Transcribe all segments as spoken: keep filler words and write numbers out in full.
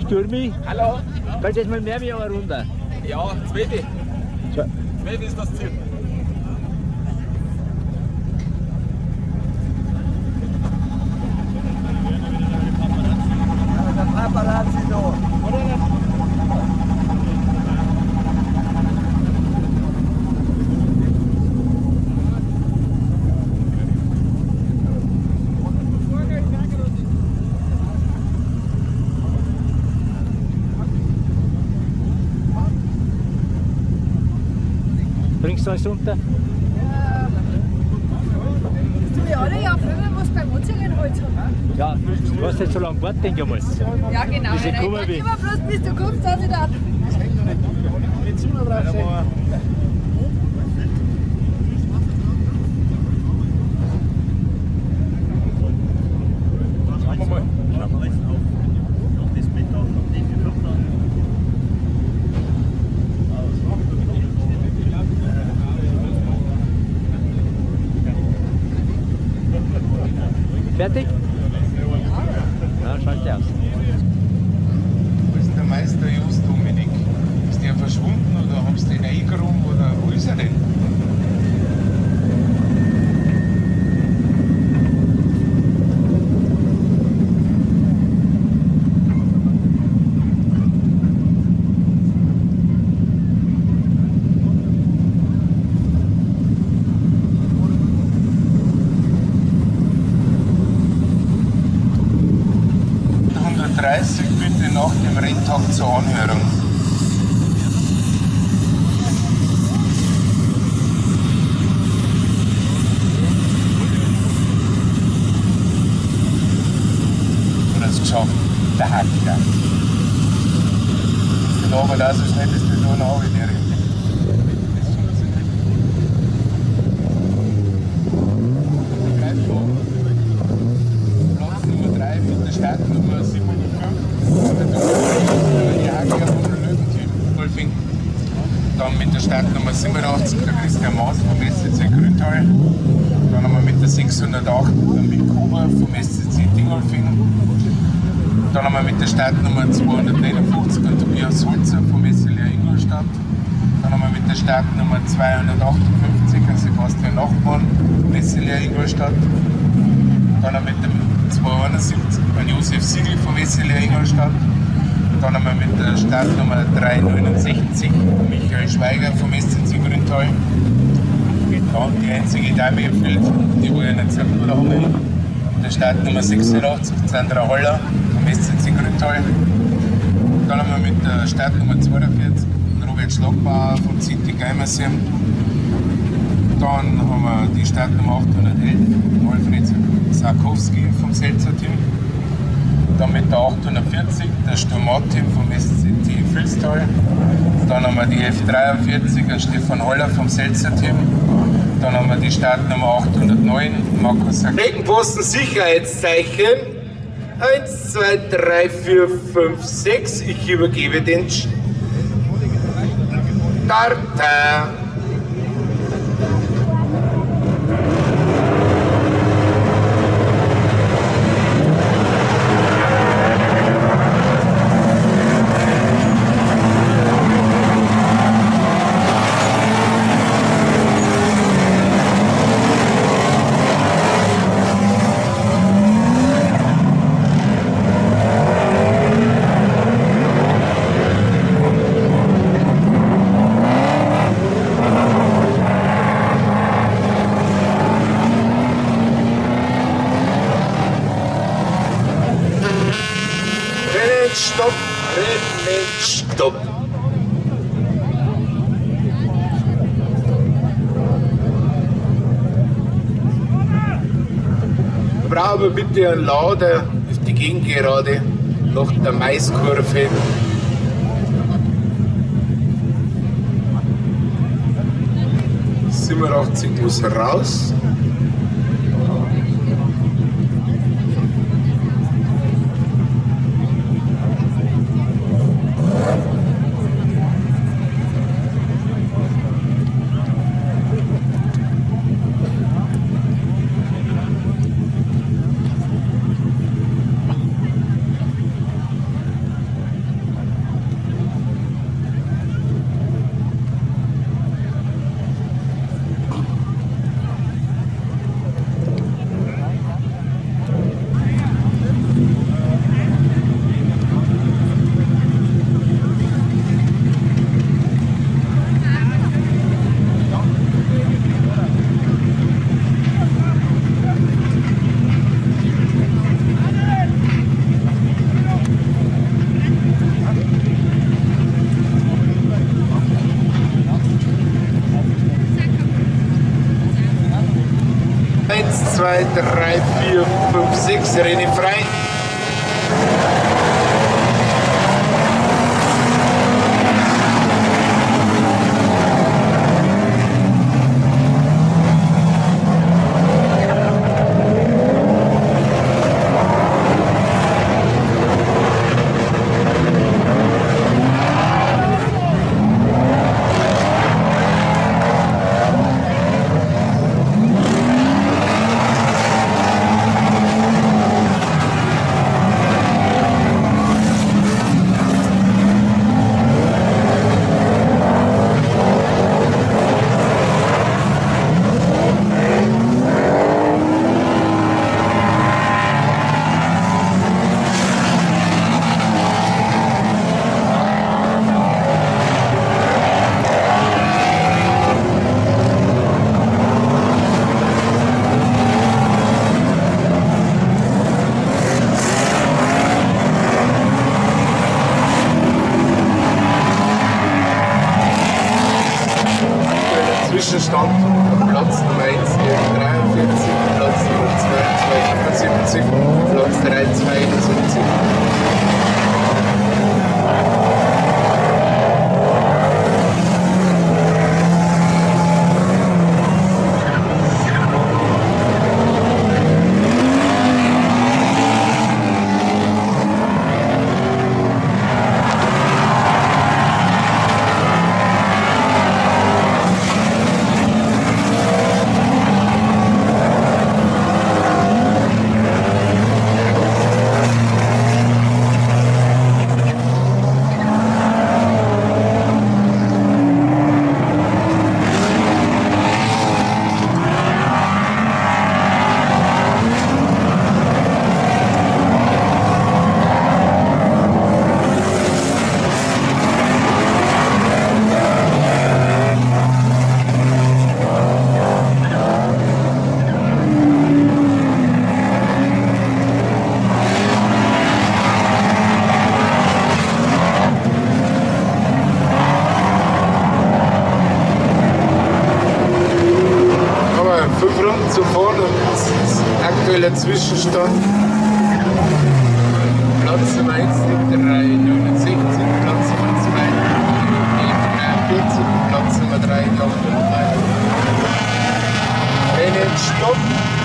Stürmi. Hallo. Kannst du jetzt mal mehr wie eine Runde? Ja, zweite. Zweite ist das Ziel. Paparazzi da. Bringst du alles unter? Ja, das tue ich alle ja früher, was beim Anzeigen Holz haben. Ja, du hast jetzt so lange gewartet, denke ich mal. Ja, genau. Diese Ich Kummer warte wie. immer bloß, bis du kommst, dass ich da. Mit Zimmer drauf sein. Fertig? Ja, schalte aus. Wo ist der Meister Just Dominik? Ist der verschwunden oder haben sie den eingeräumt oder wo ist er denn? hundertdreißig bitte nach dem Renntag zur Anhörung. Du hast es geschafft, der Hacker. Das labert auch so schnell, dass du da noch in die Rente. Platz Nummer drei mit der Startnummer siebenhundertfünf. Die Hacker vom Löwenteam Wolfing. Dann mit der Startnummer siebenundachtzig der Christian Maas vom S C C Grüntal. Dann haben wir mit der sechshundertacht der Mick Huber vom S C C Dingolfing. Dann haben wir mit der Startnummer zweihundertneunundfünfzig der Tobias Holzer vom S L R Ingolstadt. Dann haben wir mit der Startnummer zweihundertachtundfünfzig der Sebastian Nachbarn vom S L R Ingolstadt. Dann haben wir mit dem zweihunderteinundsiebzig den Josef Siegel vom S L R Ingolstadt. Dann haben wir mit der Startnummer dreihundertneunundsechzig Michael Schweiger vom S C C Grüntal. Dann die einzige Dame im Feld, die wo ich nicht sehr gut haben. Mit der Startnummer sechsundachtzig Sandra Holler vom S C C Grüntal. Dann haben wir mit der Startnummer zweiundvierzig Robert Schlagbauer vom City Geimersheim. Dann haben wir die Startnummer achthundertelf Alfred Sarkowski vom Selzer-Team. Dann mit der achthundertvierzig der Sturmat-Team vom S C T Vilstal. Dann haben wir die F dreiundvierzig der Stefan Holler vom Selzer-Team. Dann haben wir die Startnummer achthundertneun Markus Sack. Regenposten Sicherheitszeichen. eins, zwei, drei, vier, fünf, sechs. Ich übergebe den Starter. Stopp, Rennen, Stopp. Ich brauche aber bitte einen Lader auf die Gegengerade nach der Maiskurve. siebenundachtzig muss raus. zwei, drei, vier, fünf, sechs, Rennen frei. Zwischenstand Platz Nummer eins dreiundvierzig, Platz Nummer zwei zweiundsiebzig, Platz drei zweiundsiebzig. Zu vorne, aktueller Zwischenstand. Platz Nummer eins liegt drei neunundsechzig, Platz Nummer zwei dreiundvierzig, Platz Nummer drei achtunddreißig. Rennen Stopp.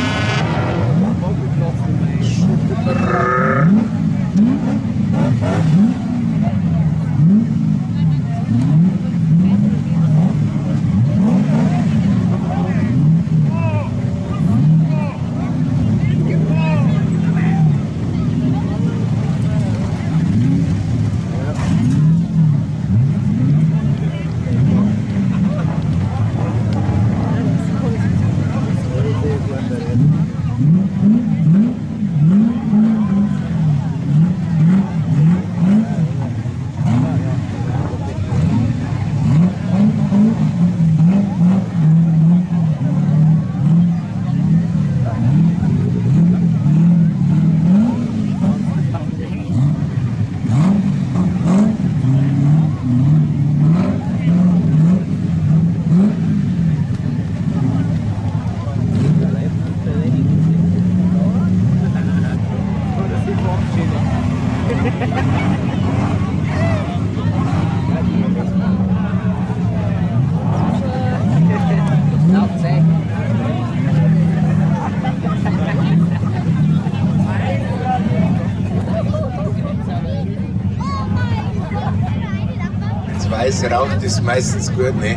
Weiß raucht ist meistens gut, ne?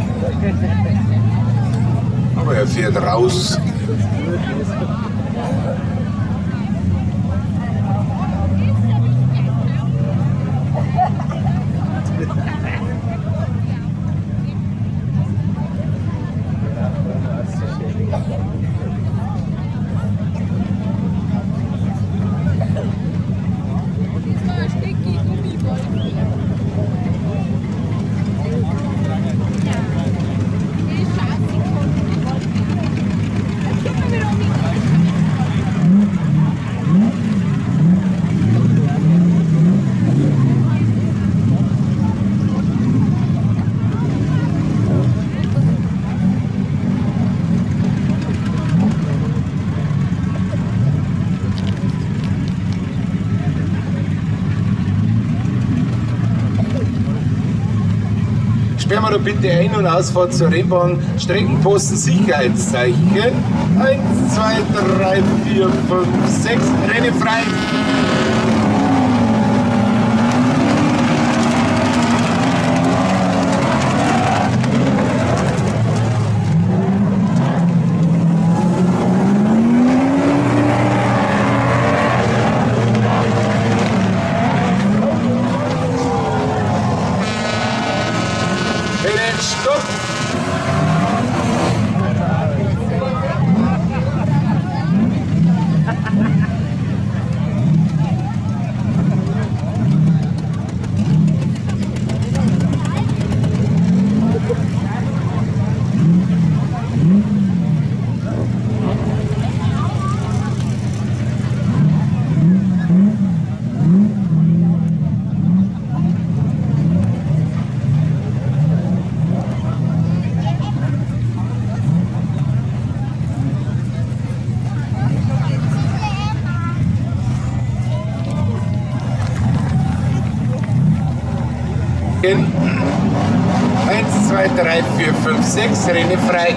Aber er fährt raus. Sperren wir da bitte Ein- und Ausfahrt zur Rennbahn. Streckenposten Sicherheitszeichen. eins, zwei, drei, vier, fünf, sechs. Rennen frei. Stopp! eins, zwei, drei, vier, fünf, sechs, Rennen frei.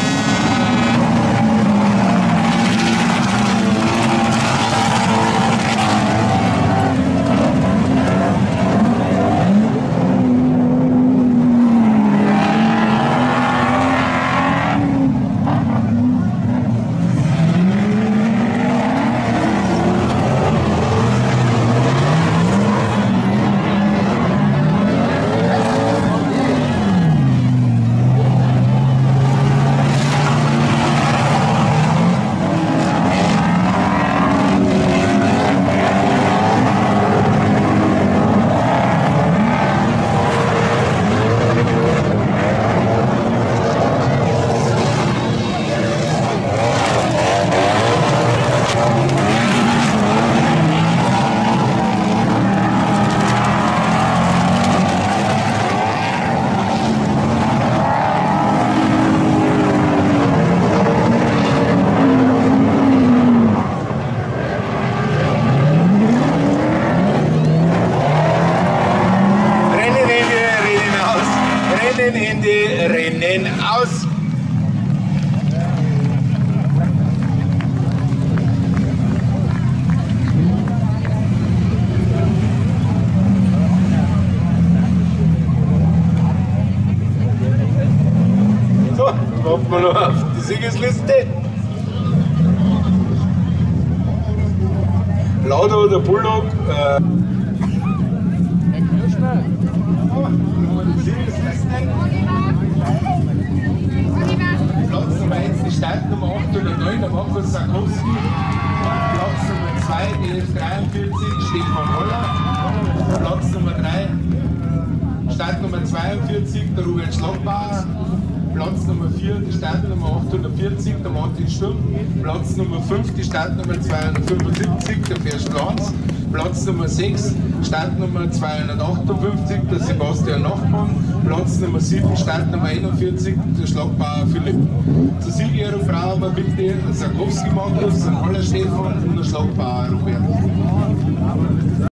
Ende, Rennen aus. So, warten wir noch auf die Siegesliste. Lauda oder Bulldog. Äh Platz Nummer eins, die Startnummer achthundertneun, der Markus Sarkowski. Platz Nummer zwei, die elf dreiundvierzig, Stefan Holler. Platz Nummer drei, Startnummer zweiundvierzig, der Robert Schlagbauer. Platz Nummer vier, die Startnummer achthundertvierzig, der Martin Sturm. Platz Nummer fünf, die Startnummer zweihundertfünfundsiebzig, der Ferst Lanz. Platz Nummer sechs, Startnummer zweihundertachtundfünfzig, der Sebastian Nachmann. Platz Nummer sieben, Startnummer einundvierzig, der Schlagbauer Philipp. Zur Siegerehrung brauchen wir bitte Sarkowski Markus, Holler Stefan und der Schlagbauer Robert.